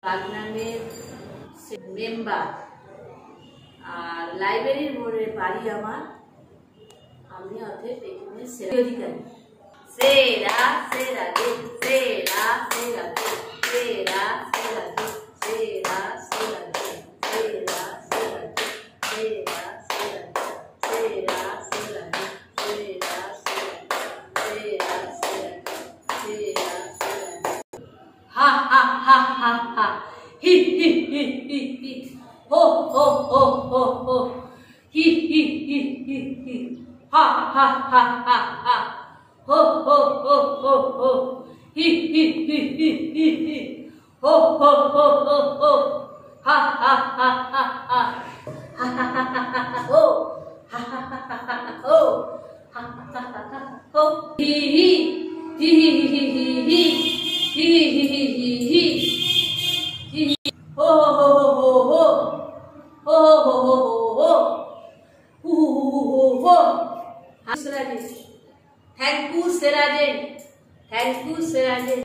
বাগনানের member আর লাইব্রেরির মোড়ে বাড়ি আমার। আমি অতএব এখানে সেরা অধিকারী। সেরা সেরা দে সেরা সেরা দে সেরা সেরা দে সেরা সেরা দে সেরা সেরা দে সেরা সেরা দে সেরা সেরা দে সেরা সেরা দে সেরা সেরা দে সেরা সেরা দে। Ha ha ha ha ha. Hi hi hi hi hi. Ho ho ho ho ho. Hi hi hi hi hi. Ha ha ha ha ha. Ho ho ho ho ho. Hi hi hi hi hi hi. Ho ho ho ho ho. Ha ha ha ha ha. Ha ha ha ha ha ha ho. Ha ha ha ha ha ha ho. Ha ha ha ha ha ho. Hi hi hi hi hi hi hi. Hi hi hi hi hi. Ho ho ho ho ho. Ho ho ho ho ho. Ho ho ho ho. Thank you, Serajen. Thank you, Serajen.